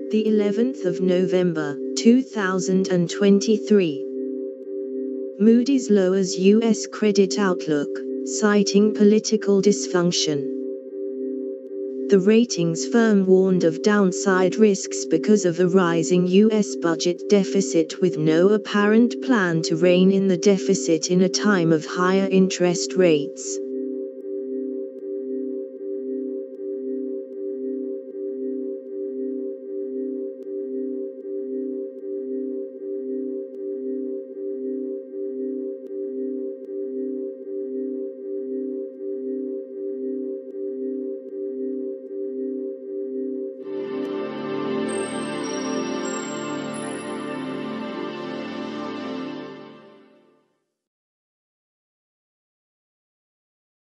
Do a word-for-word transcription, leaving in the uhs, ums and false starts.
the eleventh of November, two thousand twenty-three. Moody's lowers U S credit outlook, citing political dysfunction. The ratings firm warned of downside risks because of a rising U S budget deficit with no apparent plan to rein in the deficit in a time of higher interest rates.